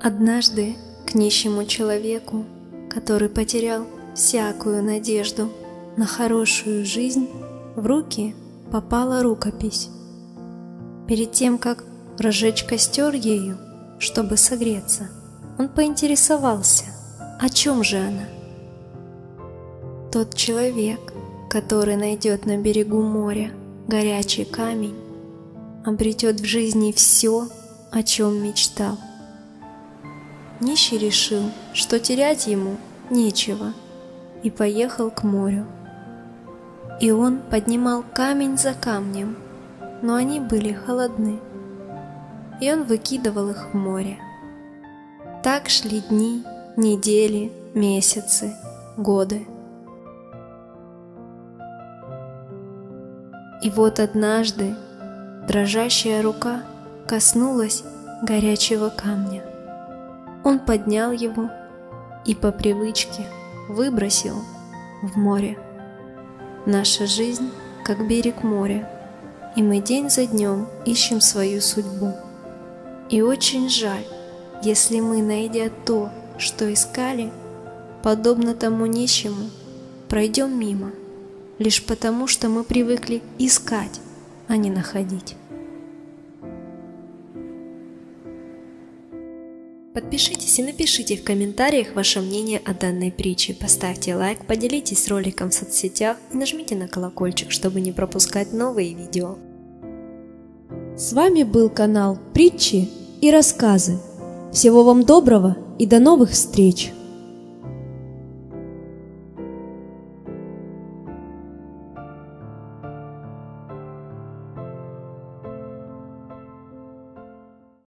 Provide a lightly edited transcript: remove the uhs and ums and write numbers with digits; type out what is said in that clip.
Однажды к нищему человеку, который потерял всякую надежду на хорошую жизнь, в руки попала рукопись. Перед тем, как разжечь костер ею, чтобы согреться, он поинтересовался, о чем же она. Тот человек, который найдет на берегу моря горячий камень, обретет в жизни все, о чем мечтал. Нищий решил, что терять ему нечего, и поехал к морю. И он поднимал камень за камнем, но они были холодны, и он выкидывал их в море. Так шли дни, недели, месяцы, годы. И вот однажды дрожащая рука коснулась горячего камня. Он поднял его и по привычке выбросил в море. Наша жизнь как берег моря, и мы день за днем ищем свою судьбу. И очень жаль, если мы, найдя то, что искали, подобно тому нищему, пройдем мимо, лишь потому, что мы привыкли искать, а не находить. Подпишитесь и напишите в комментариях ваше мнение о данной притче, поставьте лайк, поделитесь роликом в соцсетях и нажмите на колокольчик, чтобы не пропускать новые видео. С вами был канал Притчи и рассказы. Всего вам доброго и до новых встреч!